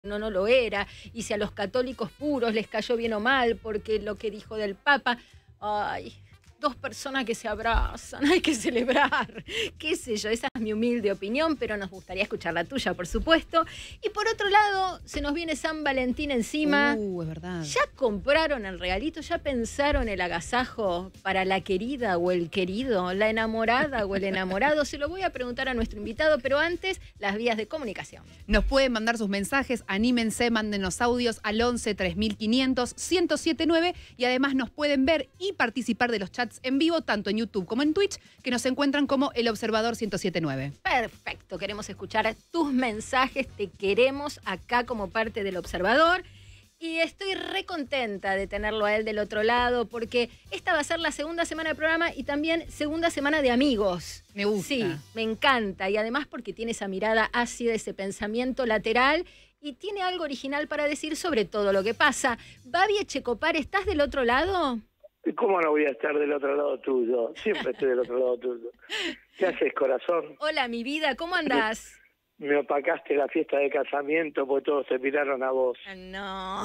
no lo era, y si a los católicos puros les cayó bien o mal, porque lo que dijo del Papa, ay, dos personas que se abrazan, hay que celebrar, qué sé yo, esa es mi humilde opinión, pero nos gustaría escuchar la tuya, por supuesto. Y por otro lado, se nos viene San Valentín encima. Es verdad. ¿Ya compraron el regalito? ¿Ya pensaron el agasajo para la querida o el querido, la enamorada o el enamorado? Se lo voy a preguntar a nuestro invitado, pero antes, las vías de comunicación. Nos pueden mandar sus mensajes, anímense, mándenos audios al 11 3500 1079 y además nos pueden ver y participar de los chats en vivo, tanto en YouTube como en Twitch, que nos encuentran como El Observador 1079. Perfecto, queremos escuchar tus mensajes, te queremos acá como parte del Observador. Y estoy re contenta de tenerlo a él del otro lado, porque esta va a ser la segunda semana del programa y también segunda semana de amigos. Me gusta. Sí, me encanta. Y además porque tiene esa mirada ácida, ese pensamiento lateral y tiene algo original para decir sobre todo lo que pasa. Babi Echecopar, ¿estás del otro lado? ¿Y cómo no voy a estar del otro lado tuyo? Siempre estoy del otro lado tuyo. ¿Qué haces, corazón? Hola, mi vida, ¿cómo andás? Me opacaste la fiesta de casamiento porque todos se miraron a vos. No.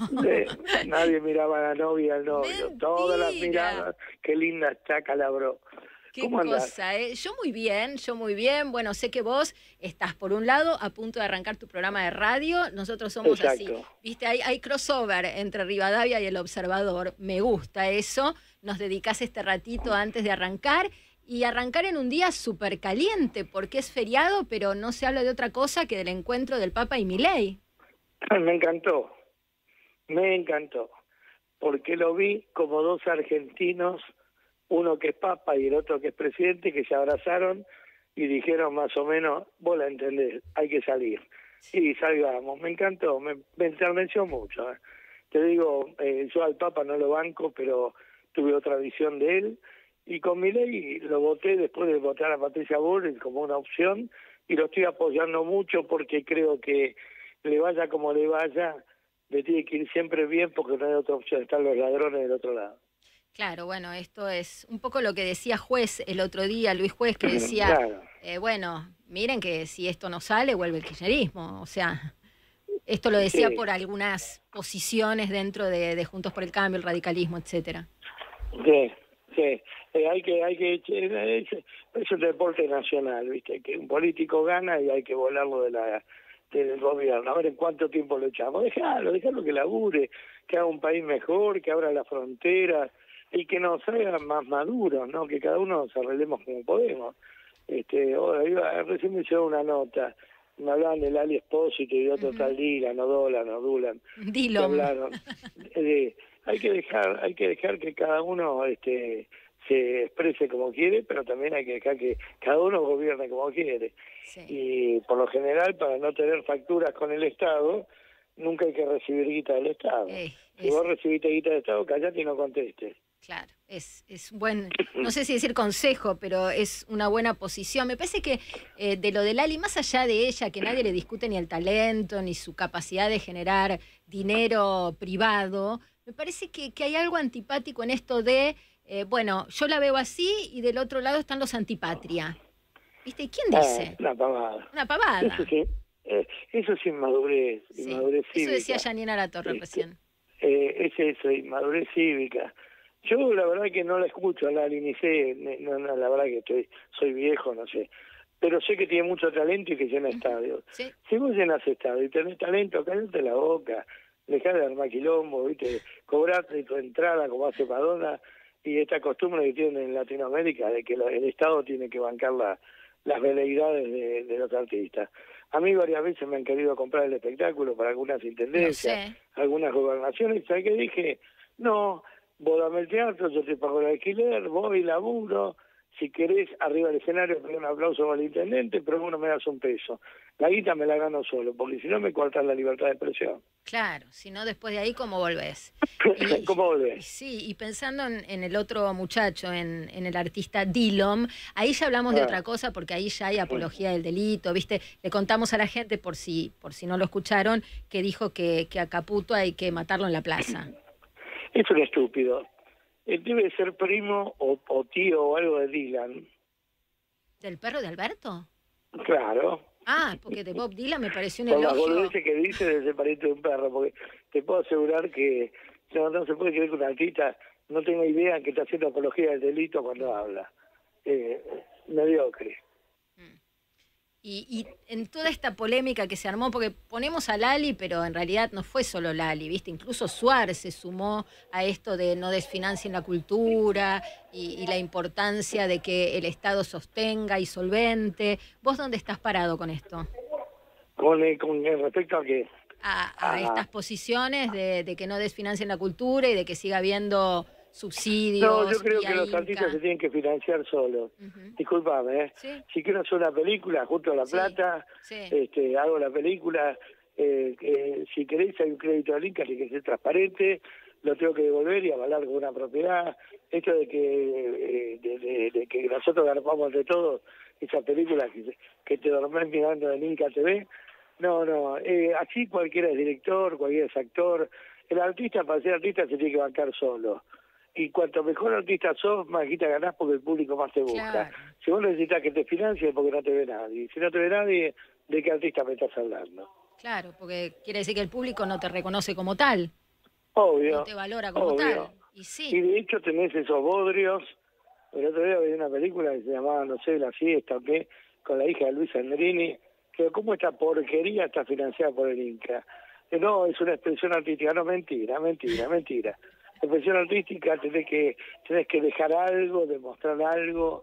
Nadie miraba a la novia, al novio. Mentira. Todas las miradas. Qué linda está, Calabró. Qué ¿Cómo andás? cosa, ¿eh? Yo muy bien. Bueno, sé que vos estás, por un lado, a punto de arrancar tu programa de radio. Nosotros somos Exacto. así. Viste, hay crossover entre Rivadavia y El Observador. Me gusta eso. Nos dedicás este ratito antes de arrancar. Y arrancar en un día súper caliente, porque es feriado, pero no se habla de otra cosa que del encuentro del Papa y Milei. Me encantó. Me encantó. Porque lo vi como dos argentinos, uno que es papa y el otro que es presidente, que se abrazaron y dijeron más o menos, vos la entendés, hay que salir. Y salgamos. Me encantó, me enterneció mucho. Te digo, yo al Papa no lo banco, pero tuve otra visión de él. Y con Milei lo voté después de votar a Patricia Bullrich como una opción y lo estoy apoyando mucho porque creo que le vaya como le vaya, le tiene que ir siempre bien porque no hay otra opción, están los ladrones del otro lado. Claro, bueno, esto es un poco lo que decía Juez el otro día, Luis Juez, que decía, Claro. Bueno, miren que si esto no sale, vuelve el kirchnerismo. O sea, esto lo decía Sí. por algunas posiciones dentro de Juntos por el Cambio, el radicalismo, etcétera. Sí, sí. Es un deporte nacional, ¿viste? Que un político gana y hay que volarlo del gobierno. A ver en cuánto tiempo lo echamos. Dejalo que labure, que haga un país mejor, que abra las fronteras y que nos haga más maduros, ¿no? Que cada uno nos arreglemos como podemos. Recién me hicieron una nota, me hablaban del Ali Espósito y de otro tal Dylan o Dolan o Dulan. Dilo. Hablaron. Hay que dejar que cada uno se exprese como quiere, pero también hay que dejar que cada uno gobierne como quiere. Sí. Y por lo general, para no tener facturas con el Estado, nunca hay que recibir guita del Estado. Si vos recibiste guita del Estado, callate y no contestes. Claro, es buen, no sé si decir consejo, pero es una buena posición. Me parece que de lo de Lali, más allá de ella, que nadie le discute ni el talento, ni su capacidad de generar dinero privado, me parece que hay algo antipático en esto de, bueno, yo la veo así y del otro lado están los antipatria. ¿Viste? ¿Quién dice? Una pavada. Una pavada. Eso es inmadurez, Sí, inmadurez cívica. eso decía Janina Latorre recién. Es eso, inmadurez cívica. Yo la verdad que no la escucho a Lali, ni sé, la verdad que soy viejo, no sé. Pero sé que tiene mucho talento y que llena estadios. Sí. Si vos llenas estadios y tenés talento, cállate la boca, dejá de armar quilombo, ¿viste? Cobrate tu entrada como hace Madonna y esta costumbre que tienen en Latinoamérica de que el Estado tiene que bancar las veleidades de los artistas. A mí varias veces me han querido comprar el espectáculo para algunas intendencias, algunas gobernaciones, ¿sabes qué dije? No, vos dame el teatro, yo te pago el alquiler, voy, laburo, si querés, arriba del escenario, pedí un aplauso al intendente, pero vos no me das un peso. La guita me la gano solo, porque si no me cortan la libertad de expresión. Claro, si no, después de ahí, ¿cómo volvés? ¿Cómo volvés? Sí, y pensando en el otro muchacho, en el artista Dillom, ahí ya hablamos de otra cosa, porque ahí ya hay apología del delito, ¿viste? Le contamos a la gente, por si no lo escucharon, que dijo que a Caputo hay que matarlo en la plaza. Es un estúpido. Debe ser primo o tío o algo de Dylan. ¿Del perro de Alberto? Claro, Ah, porque de Bob Dylan me pareció un Por las elogio. boludeces que dice de ese pariente de un perro, porque te puedo asegurar que no se puede creer que un artista no tenga idea que está haciendo apología del delito cuando habla. Mediocre. Y en toda esta polémica que se armó, porque ponemos a Lali, pero en realidad no fue solo Lali, ¿viste? Incluso Suárez se sumó a esto de no desfinancien la cultura y la importancia de que el Estado sostenga y solvente. ¿Vos dónde estás parado con esto? Con respecto a que... A estas posiciones de que no desfinancien la cultura y de que siga habiendo subsidios. No, yo creo vía que los Inca. artistas se tienen que financiar solos. Disculpame, ¿eh? ¿Sí? Si quiero hacer una película, junto a la Sí, plata, sí. hago la película. Si queréis, hay un crédito del Inca, tiene que ser transparente, lo tengo que devolver y avalar con una propiedad. Esto de que nosotros garpamos de todo, esa película que te dormís mirando en Inca TV, no, así cualquiera es director, cualquiera es actor. El artista, para ser artista, se tiene que bancar solo. Y cuanto mejor artista sos, más guita ganás porque el público más te busca. Claro. Si vos necesitas que te financie, porque no te ve nadie. Si no te ve nadie, ¿de qué artista me estás hablando? Claro, porque quiere decir que el público no te reconoce como tal, Obvio. no te valora como obvio. tal. Y Y sí, de hecho tenés esos bodrios. El otro día vi una película que se llamaba, no sé, La Fiesta o qué, con la hija de Luis Andrini, que cómo esta porquería está financiada por el Inca. No, es una expresión artística. No, mentira. Expresión artística, tenés que dejar algo, demostrar algo,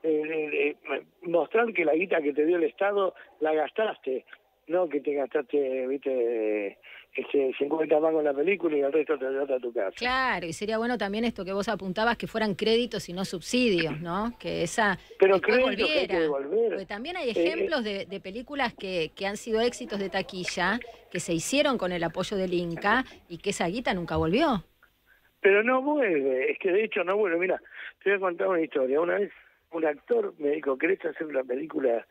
mostrar que la guita que te dio el Estado la gastaste, no que te gastaste, viste, 50 mangos en la película y el resto te lo a tu casa. claro, y sería bueno también esto que vos apuntabas, que fueran créditos y no subsidios, ¿no? Que esa Pero después créditos que hay que volviera. devolver. Porque también hay ejemplos de películas que han sido éxitos de taquilla, que se hicieron con el apoyo del Inca y que esa guita nunca volvió. Pero no vuelve, es que de hecho no vuelve. Mira, te voy a contar una historia. Una vez un actor me dijo, ¿querés hacer una película,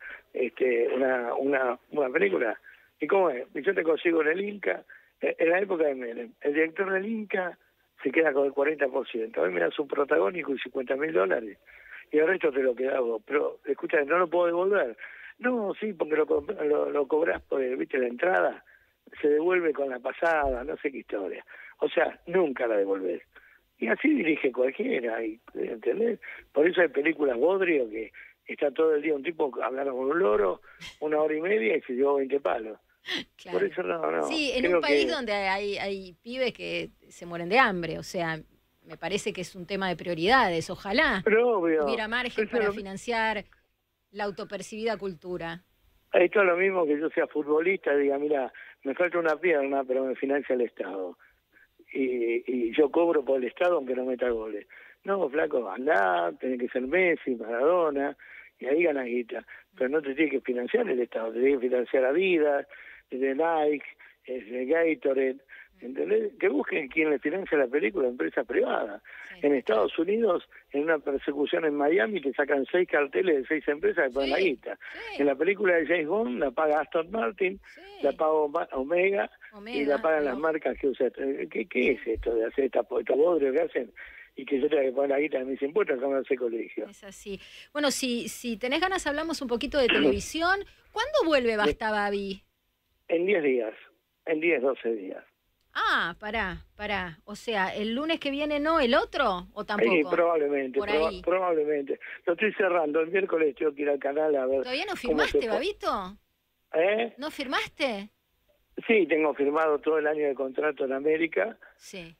una película? ¿Y cómo es? Y yo te consigo en el Inca, en la época de Menem, el director del Inca se queda con el 40%. A mí me das un protagónico y $50.000 y el resto te lo quedás vos. Pero, escucha, no lo puedo devolver. No, sí, porque lo cobrás por, viste, la entrada, se devuelve con la pasada, no sé qué historia. O sea, nunca la devolvés. Y así dirige cualquiera, ¿entendés? Por eso hay películas bodrio que está todo el día un tipo hablando con un loro, 1 hora y media y se llevó 20 palos. Claro. Por eso no. Sí, en un país donde hay pibes que se mueren de hambre, o sea, me parece que es un tema de prioridades. Ojalá hubiera margen para financiar la autopercibida cultura. Esto es lo mismo que yo sea futbolista, diga, mira, me falta una pierna, pero me financia el Estado. Y yo cobro por el Estado aunque no meta goles. No, flaco, andá, tenés que ser Messi, Maradona, y ahí ganas guita. Pero no te tiene que financiar el Estado, te tiene que financiar Adidas, de Nike, de Gatorade, ¿entendés? Que busquen quién le financia la película, empresas privadas. Sí. En Estados Unidos, en una persecución en Miami, te sacan 6 carteles de 6 empresas que ponen la guita. Sí. En la película de James Bond la paga Aston Martin, la paga Omega, y la pagan las marcas que usan. ¿Qué es esto de hacer estos bodrios que hacen? Y que yo tenga que poner la guita de mis impuestos, como no hace colegio. Es así. Bueno, si tenés ganas, hablamos un poquito de televisión. ¿Cuándo vuelve Basta Babi? En 10 días, en 10, 12 días. Ah, pará. O sea, ¿el lunes que viene no, el otro? ¿O tampoco? Sí, probablemente, Por ahí. probablemente. Lo estoy cerrando, el miércoles tengo que ir al canal a ver. ¿Todavía no firmaste, Babito? ¿No firmaste? Sí, tengo firmado todo el año de contrato en América. Sí.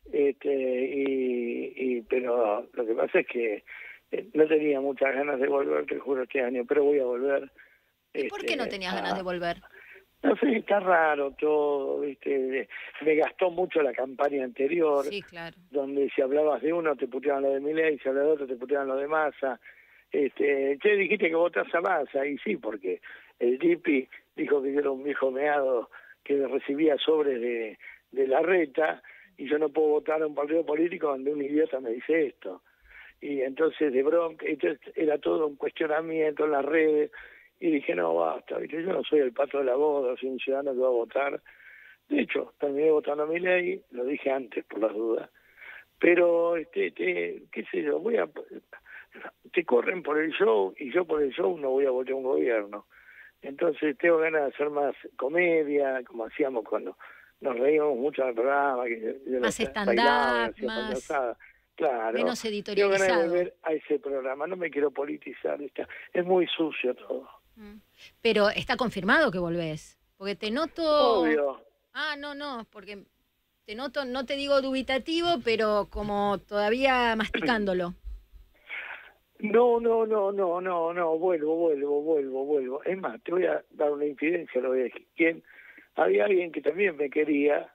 Pero lo que pasa es que no tenía muchas ganas de volver, te juro, este año, pero voy a volver. ¿Y por qué no tenías ganas de volver? No sé, está raro todo, ¿viste? Me gastó mucho la campaña anterior. Sí, claro. Donde si hablabas de uno te puteaban lo de Milei, si hablabas de otro te puteaban lo de Massa. Che, dijiste que votás a Massa, y sí, porque el Dipi dijo que yo era un viejo meado que recibía sobres de la reta, y yo no puedo votar a un partido político donde un idiota me dice esto. Y entonces de bronca, entonces era todo un cuestionamiento en las redes, y dije, no, basta, ¿viste? Yo no soy el pato de la boda, soy un ciudadano que va a votar. De hecho, terminé votando a Milei, lo dije antes por las dudas, pero, qué sé yo, te corren por el show, y yo por el show no voy a votar a un gobierno. Entonces tengo ganas de hacer más comedia, como hacíamos cuando nos reíamos mucho en el programa, que yo Más bailaba, stand-up, hacía más payasada. Claro, menos tengo ganas de editorializado. volver a ese programa, no me quiero politizar, es muy sucio todo. Pero está confirmado que volvés, porque te noto... Obvio. Ah, no, porque te noto, no te digo dubitativo, pero como todavía masticándolo. No, vuelvo. Es más, te voy a dar una infidencia, lo voy a decir. Había alguien que también me quería,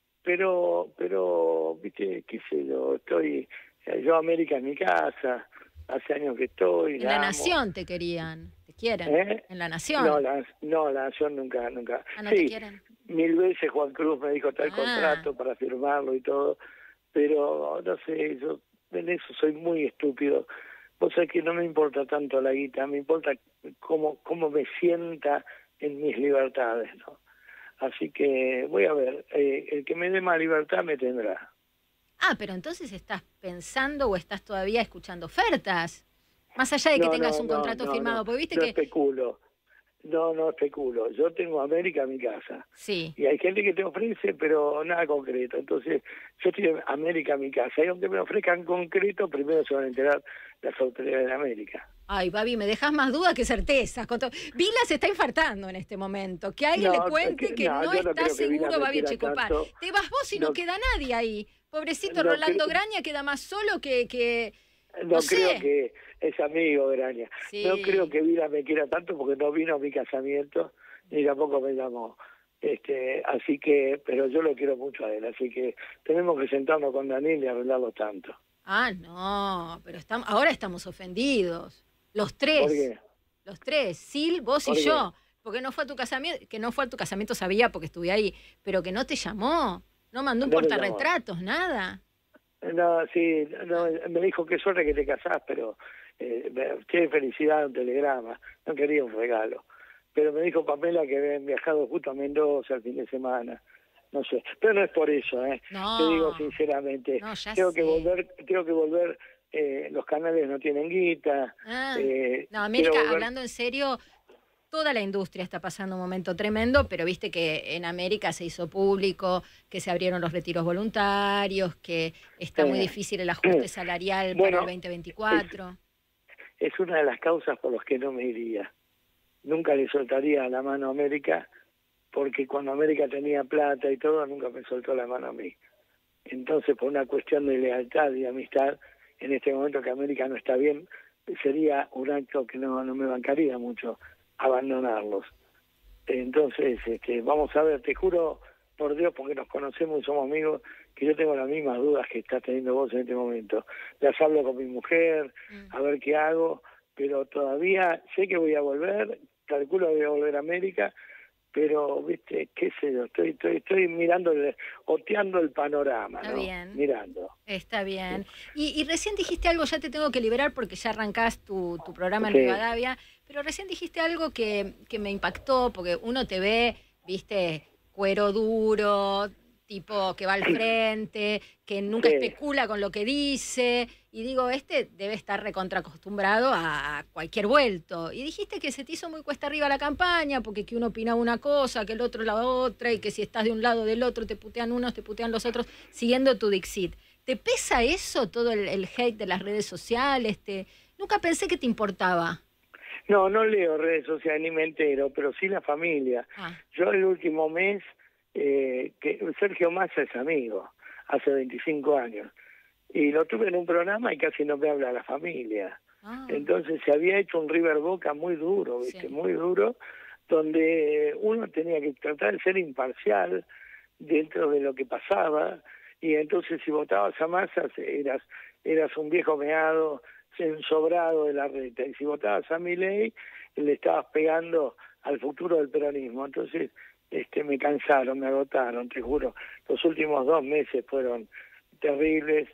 pero, viste, qué sé yo, yo América en mi casa, hace años que estoy, En La la amo. Nación te querían, te quieren. ¿Eh? En La Nación. No, la Nación nunca. Ah, no Sí, te quieren. 1000 veces Juan Cruz me dijo tal contrato para firmarlo y todo, pero no sé, yo en eso soy muy estúpido. Vos sabés que no me importa tanto la guita, me importa cómo me sienta en mis libertades, ¿no? Así que voy a ver, el que me dé más libertad me tendrá. Ah, pero entonces estás pensando o estás todavía escuchando ofertas, más allá de que tengas un contrato firmado, porque viste no que... especulo. No especulo. Yo tengo América en mi casa. Sí. Y hay gente que te ofrece, pero nada concreto. Entonces, yo estoy en América en mi casa. Y aunque me ofrezcan concreto, primero se van a enterar las autoridades de América. Ay, Babi, me dejas más dudas que certezas. Vila se está infartando en este momento. Que alguien le cuente que no está seguro, Babi Echecopar. Te vas vos y no queda nadie ahí. Pobrecito Rolando Graña queda más solo que no creo que es amigo Graña. Sí. No creo que Vila me quiera tanto porque no vino a mi casamiento ni tampoco me llamó. Así que, pero yo lo quiero mucho a él, así que tenemos que sentarnos con Daniel y arreglarlo tanto. Ah, no, pero ahora estamos ofendidos. Los tres. ¿Por qué? Los tres, Sil, vos y yo. Porque no fue a tu casamiento, que no fue a tu casamiento sabía porque estuve ahí, pero que no te llamó, no mandó un portarretratos, nada. No, sí, me dijo qué suerte que te casás, pero qué felicidad, un telegrama, no quería un regalo. Pero me dijo Pamela que habían viajado justo a Mendoza el fin de semana, no sé, pero no es por eso, No, te digo sinceramente, no, tengo que volver, los canales no tienen guita. No, América, hablando en serio, toda la industria está pasando un momento tremendo, pero viste que en América se hizo público, que se abrieron los retiros voluntarios, que está muy difícil el ajuste salarial para el 2024. Es una de las causas por las que no me iría. Nunca le soltaría la mano a América, porque cuando América tenía plata y todo, nunca me soltó la mano a mí. Entonces, por una cuestión de lealtad y amistad, en este momento que América no está bien, sería un acto que no me bancaría mucho abandonarlos. Entonces, vamos a ver, te juro por Dios, porque nos conocemos y somos amigos, que yo tengo las mismas dudas que estás teniendo vos en este momento. Las hablo con mi mujer, a ver qué hago, pero todavía sé que voy a volver, calculo que voy a volver a América, pero, viste, qué sé yo, estoy mirando, oteando el panorama, Está bien. Mirando. Está bien. Y recién dijiste algo, ya te tengo que liberar porque ya arrancás tu programa en Rivadavia, pero recién dijiste algo que me impactó, porque uno te ve, viste, cuero duro, tipo que va al frente, que nunca especula con lo que dice, y digo, debe estar recontraacostumbrado a cualquier vuelto. Y dijiste que se te hizo muy cuesta arriba la campaña, porque que uno opinaba una cosa, que el otro la otra, y que si estás de un lado o del otro, te putean unos, te putean los otros, siguiendo tu Dixit. ¿Te pesa eso, todo el hate de las redes sociales? Nunca pensé que te importaba. No leo redes sociales ni me entero, pero sí la familia. Yo el último mes, que Sergio Massa es amigo, hace 25 años, y lo tuve en un programa y casi no me habla la familia. Entonces se había hecho un River Boca muy duro, ¿viste? Muy duro, donde uno tenía que tratar de ser imparcial dentro de lo que pasaba, y entonces si votabas a Massa eras un viejo meado, ensobrado de la reta, y si votabas a Milei le estabas pegando al futuro del peronismo. Entonces me cansaron, me agotaron, te juro. Los últimos 2 meses fueron terribles,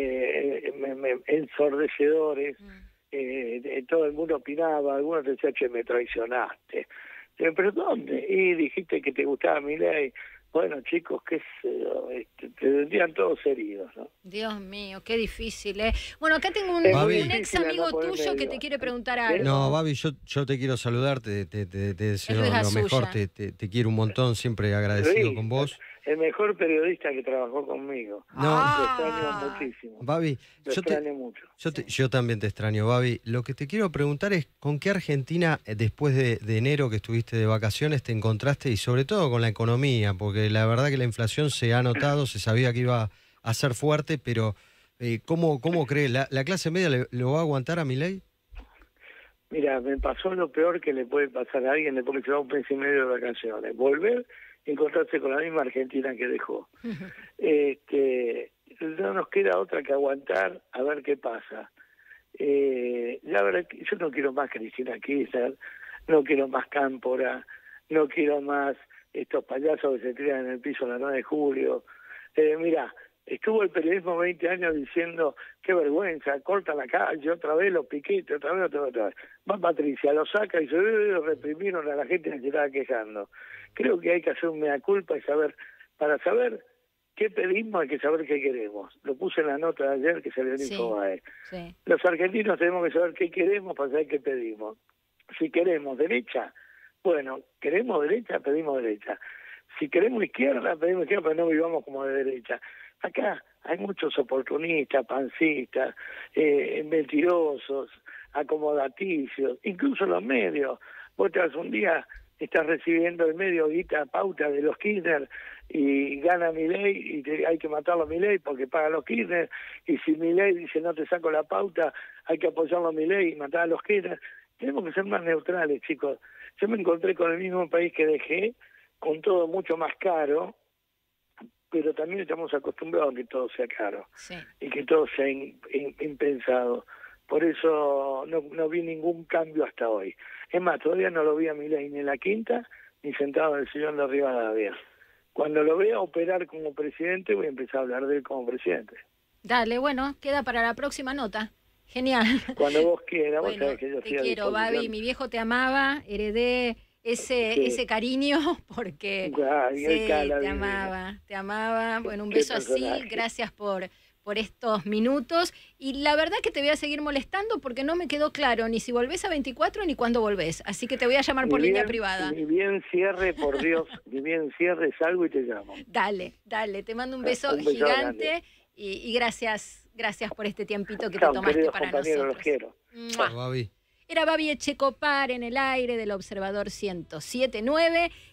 ensordecedores. Todo el mundo opinaba, algunos decían, che, me traicionaste. ¿Pero dónde? Y dijiste que te gustaba Milei. Bueno, chicos, qué sé yo, tendrían todos heridos, ¿no? Dios mío, qué difícil, ¿eh? Bueno, acá tengo un, Es muy un ex difícil amigo andar por el tuyo que medio. te quiere preguntar algo. No, Babi, yo te quiero saludar, te deseo Luis lo mejor, Gasulla. te quiero un montón, siempre agradecido Luis, con vos. el mejor periodista que trabajó conmigo. No. Lo extraño Ah. muchísimo. Babi, Lo yo extraño mucho. yo también te extraño, Babi. Lo que te quiero preguntar es con qué Argentina, después de enero que estuviste de vacaciones, te encontraste y sobre todo con la economía, porque la verdad que la inflación se ha notado, se sabía que iba a ser fuerte, pero ¿cómo crees? ¿La clase media lo va a aguantar a Milei? Mira, me pasó lo peor que le puede pasar a alguien después que se va un mes y medio de vacaciones. Volver y encontrarse con la misma Argentina que dejó. No nos queda otra que aguantar a ver qué pasa. La verdad que yo no quiero más Cristina Kirchner, no quiero más Cámpora, no quiero más estos payasos que se tiran en el piso la 9 de julio. Mira, estuvo el periodismo 20 años diciendo qué vergüenza, corta la calle, otra vez los piquetes, otra vez. Va Patricia, lo saca y se reprimieron a la gente que se estaba quejando. Creo que hay que hacer un mea culpa y saber, para saber qué pedimos hay que saber qué queremos. Lo puse en la nota de ayer que salió en Sí. Infobae. Sí. Los argentinos tenemos que saber qué queremos para saber qué pedimos. Si queremos derecha, bueno, queremos derecha, pedimos derecha. Si queremos izquierda, pedimos izquierda, pero no vivamos como de derecha. Acá hay muchos oportunistas, pancistas, mentirosos, acomodaticios, incluso los medios. Vos te vas un día, estás recibiendo el medio guita pauta de los Kirchner y gana Milei y hay que matarlo a Milei porque paga los Kirchner, y si Milei dice no te saco la pauta, hay que apoyarlo a Milei y matar a los Kirchner. Tenemos que ser más neutrales, chicos. Yo me encontré con el mismo país que dejé, con todo mucho más caro, pero también estamos acostumbrados a que todo sea caro Sí. y que todo sea impensado. Por eso no vi ningún cambio hasta hoy. Es más, todavía no lo vi a Milei ni en la quinta, ni sentado en el sillón de Rivadavia. Cuando lo vea operar como presidente, voy a empezar a hablar de él como presidente. Dale, bueno, queda para la próxima nota. Genial. Cuando vos quieras, vos Bueno, sabés que yo te estoy a quiero, Babi. disposición. Mi viejo te amaba, heredé ese cariño porque Ay, sí, el Cala, te divina. amaba. Bueno, un Qué beso así, personaje. gracias por estos minutos. Y la verdad que te voy a seguir molestando porque no me quedó claro ni si volvés a 24 ni cuándo volvés. Así que te voy a llamar por línea privada. Ni bien cierre, por Dios, ni bien cierre, salgo y te llamo. Dale, te mando un beso, Un beso gigante grande. y gracias por este tiempito que Chao, te tomaste queridos para compañeros, nosotros. los quiero. ¡Mua! Babi. Era Babi Echecopar en el aire del Observador 107.9.